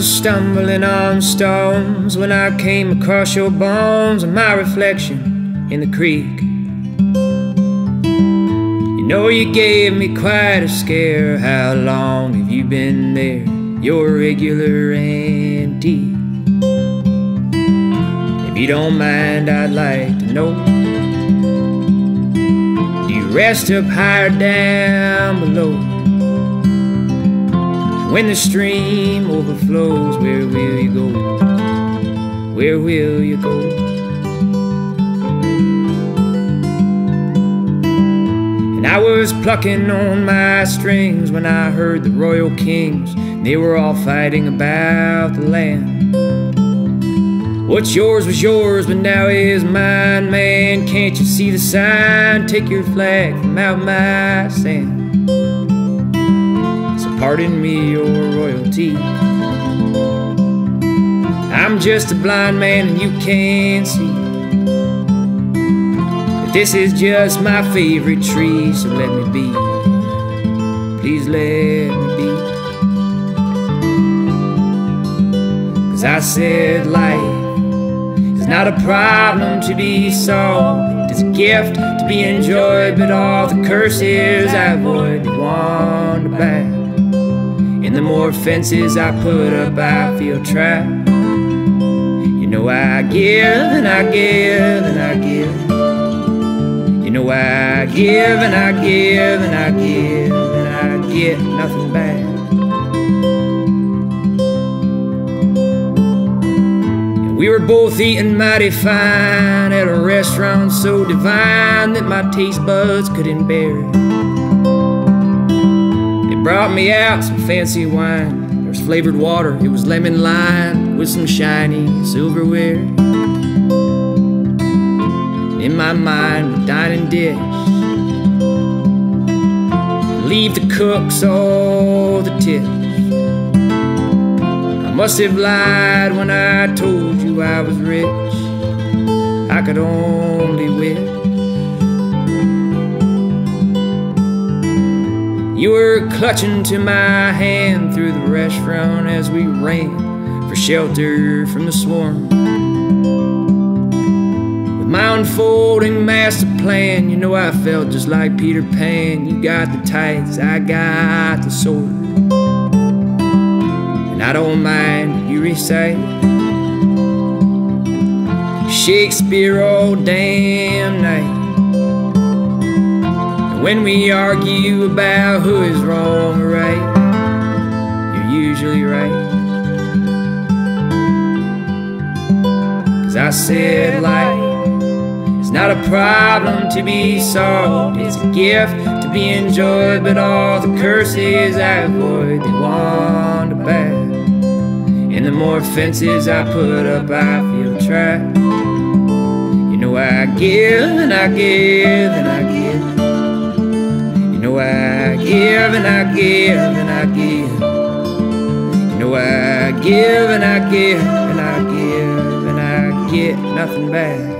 was stumbling on stones when I came across your bones and my reflection in the creek. You know you gave me quite a scare. How long have you been there? You're regular and deep. If you don't mind, I'd like to know, do you rest up higher down below? When the stream overflows, where will you go? Where will you go? And I was plucking on my strings when I heard the royal kings. They were all fighting about the land. What's yours was yours, but now is mine, man. Can't you see the sign? Take your flag from out my sand. Pardon me your royalty. I'm just a blind man and you can't see that this is just my favorite tree. So let me be, please let me be. 'Cause I said life is not a problem to be solved. It's a gift to be enjoyed, but all the curses I avoid, they wander back. And the more fences I put up, I feel trapped. You know I give and I give and I give. You know I give and I give and I give, and I get nothing back. And we were both eating mighty fine at a restaurant so divine that my taste buds couldn't bear it. Brought me out some fancy wine. There was flavored water, it was lemon lime with some shiny silverware. In my mind, the dining dish, leave the cooks all the tips. I must have lied when I told you I was rich. I could only wish you were clutching to my hand through the restaurant as we ran for shelter from the swarm. With my unfolding master plan, you know I felt just like Peter Pan. You got the tights, I got the sword. And I don't mind you recite Shakespeare all damn night. When we argue about who is wrong or right, you're usually right. 'Cause I said life is not a problem to be solved. It's a gift to be enjoyed, but all the curses I avoid, they wander back. And the more fences I put up, I feel trapped. You know I give and I give and I give. You know I give and I give and I give. You know I give and I give and I give, and I get nothing back.